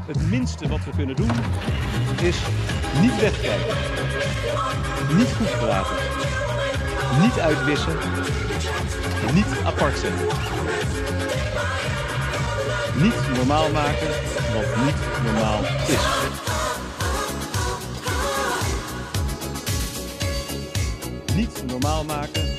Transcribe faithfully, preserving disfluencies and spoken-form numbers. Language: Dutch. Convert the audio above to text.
Het minste wat we kunnen doen is niet wegkijken, niet goed praten, niet uitwissen, niet apart zetten. Niet normaal maken wat niet normaal is. Niet normaal maken